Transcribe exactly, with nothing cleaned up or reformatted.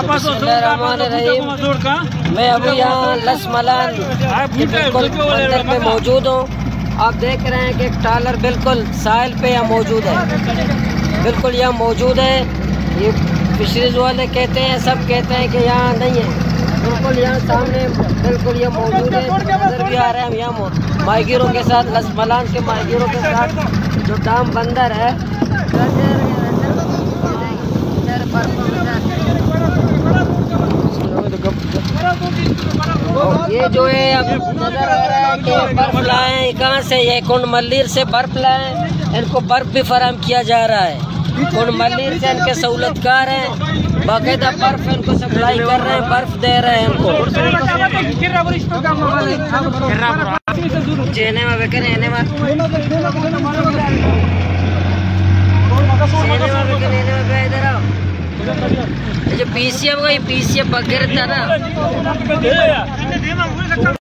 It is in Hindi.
मैं अभी यहाँ लस मलान बिल्कुल मंदिर में मौजूद हूँ। आप देख रहे हैं कि एक ट्रालर बिल्कुल साहिल पे यहाँ मौजूद है, बिल्कुल यहाँ मौजूद है। ये फिशरीज वाले कहते हैं, सब कहते हैं कि यहाँ नहीं है, बिल्कुल यहाँ सामने बिल्कुल ये मौजूद है। नजर भी आ रहे हैं हम यहाँ माहीगीरों के साथ, लस मलान के माहीगीरों के साथ जो डाम बंदर है। ये जो है अब नजर आ रहा है कि बर्फ लाए कहाँ से, ये कुंड मल्लीर से बर्फ लाए, इनको बर्फ भी फराहम किया जा रहा है। कुंड मल्लीर से इनके सहूलतकार हैं, बाकायदा बर्फ इनको सप्लाई कर रहे हैं, बर्फ दे रहे हैं इनको। जेने में बेकन एने में सेने में बेकन एने में बे इधर आओ। जो पीसीएफ का ये पीसीएफ बगैर था ना।